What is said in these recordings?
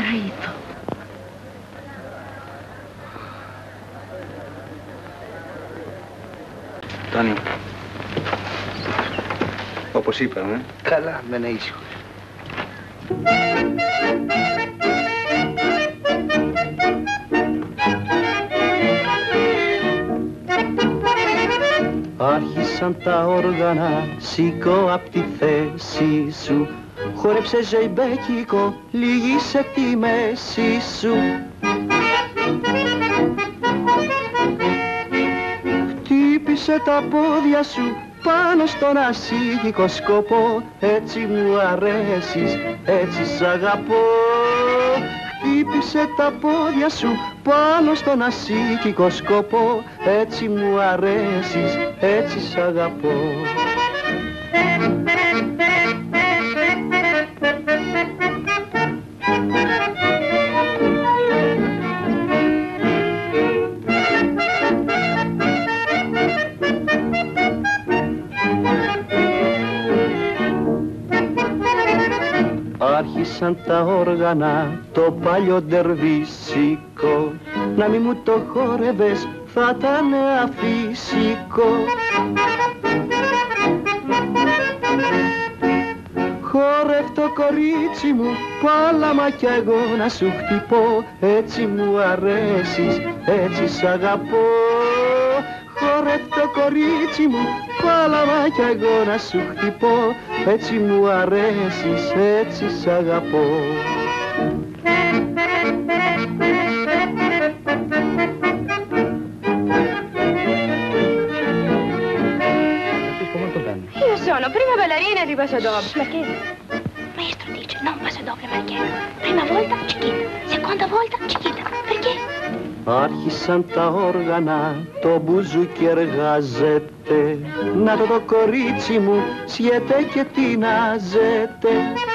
Μαραΐτο. Τόνι, όπως είπαμε. Καλά, μένε ήσυχος. Άρχισαν τα όργανα, σήκω απ' τη θέση σου. Χόρεψε ζεϊμπέκικο, λύγησε τη μέση σου. Χτύπησε τα πόδια σου πάνω στον ασίγικο σκοπό. Έτσι μου αρέσεις, έτσι σ' αγαπώ. Χτύπησε τα πόδια σου πάνω στον ασίγικο σκοπό. Έτσι μου αρέσεις, έτσι σ' αγαπώ. Άρχισαν τα όργανα, το παλιό ντερβίσικο. Να μη μου το χόρευες, θα ήταν αφύσικο. Χόρευ το κορίτσι μου, πάλαμα κι εγώ να σου χτυπώ. Έτσι μου αρέσεις, έτσι σ' αγαπώ. Χόρευ το κορίτσι μου, πάλαμα κι εγώ να σου χτυπώ. Έτσι μου αρέσεις, έτσι σ' αγαπώ. Io sono prima ballerina e di passo dopo. Ma che? Maestro dice non passo dopo, ma che? Prima volta Chiquita, seconda volta Chiquita. Perché? Άρχισαν τα όργανα, το μπουζούκι εργάζεται. Να το κορίτσι μου, σιέται και τεινάζεται.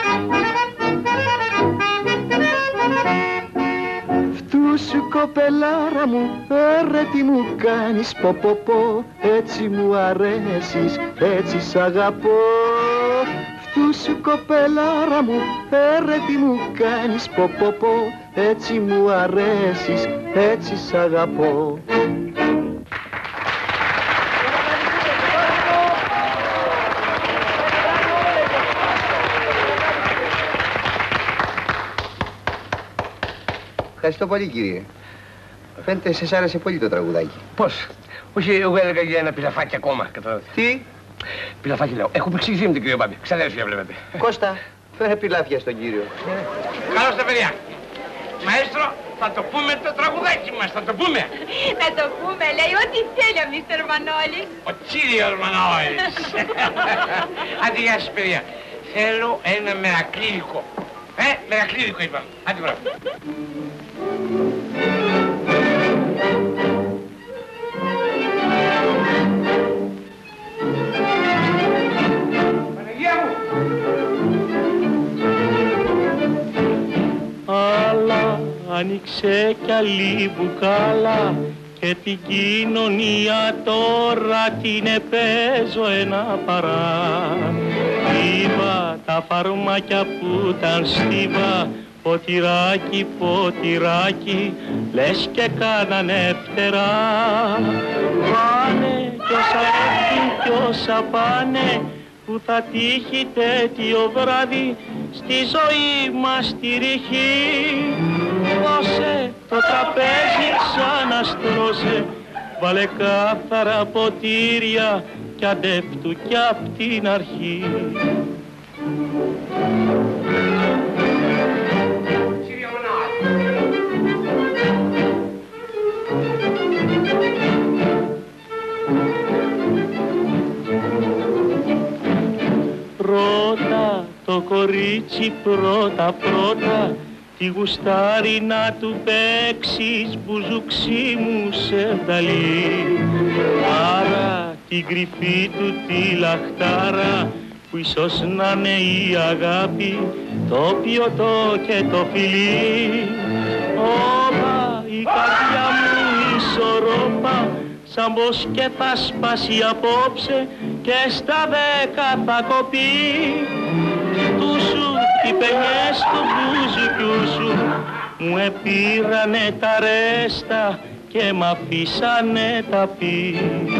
Φτού σου κοπελάρα μου, ρε τι μου κάνεις πω πω πω. Έτσι μου αρέσεις, έτσι σ' αγαπώ. Φτού σου κοπελάρα μου, ρε τι μου κάνεις πω πω πω. Έτσι μου αρέσεις, έτσι σ' αγαπώ. Ευχαριστώ πολύ, κύριε. Φαίνεται σε άρεσε πολύ το τραγουδάκι. Πώς? Όχι, εγώ έλεγα για ένα πιλαφάκι ακόμα. Τι? Πιλαφάκι λέω. Έχουμε εξηγηθεί με τον κύριο Μπάμπη. Ξαδέρφια βλέπετε. Κώστα, φέρε πιλάφια στον κύριο. Καλώς τα παιδιά. Μαέστρο, θα το πούμε το τραγουδάκι μας, θα το πούμε. Να το πούμε, λέει ό,τι θέλει ο Μίστερ Μανώλης. Ο κύριος Μανώλης. Άντε, γεια σας παιδιά. Θέλω ένα μερακλίδικο. Μερακλίδικο είπα. Άντε, μπράβο. Παναγία μου. Αλλά άνοιξε κι άλλη μπουκάλα και την κοινωνία τώρα την επέζω ένα παρά. Είπα τα φαρμάκια που ήταν στίβα, ποτηράκι, ποτηράκι, λες και κάνανε φτερά. Πάνε κι όσα έρθουν κι όσα πάνε, που θα τύχει τέτοιο βράδυ στη ζωή μας τη ρηχή. Δώσε το τραπέζι ξαναστρώσε, βάλε κάθαρα ποτήρια κι αντεύτου κι απ' την αρχή. Πρώτα το κορίτσι πρώτα τι γουστάρει να του παίξεις μπουζουξί μου σε δαλή. Άρα την κρυφή του τη λαχτάρα που ίσως να είναι η αγάπη, το πιωτό και το φιλί. Όπα η καρδιά μου ισορρόπα, σαν πως και θα σπάσει απόψε και στα 10 θα κοπεί. Του σου οι παινιές του μπουζουκιού σου μου επήρανε τα ρέστα και μ' αφήσανε τα πι.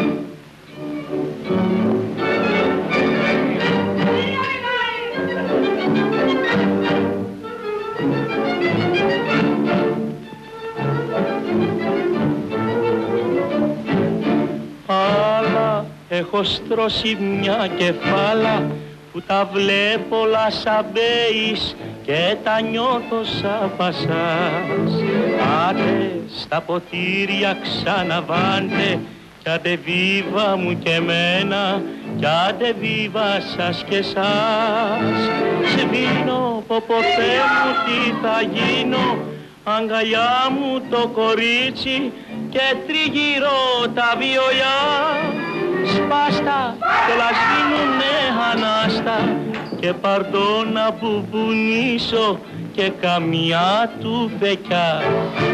Αλλά έχω στρώσει μια κεφάλα που τα βλέπω όλα σαν μπέις και τα νιώθω σαν πασάς. Άντε στα ποτήρια ξαναβάντε κι άντε βίβα μου και εμένα κι άντε βίβα σας και σας. Σβήνω ποποφέ μου τι θα γίνω, αγκαλιά μου το κορίτσι και τριγύρω τα βιολιά. Σπάστα κι όλα σβήνουνε ανάστα και πάρτο να μπουμπουνίσω και καμιά του βεκιά.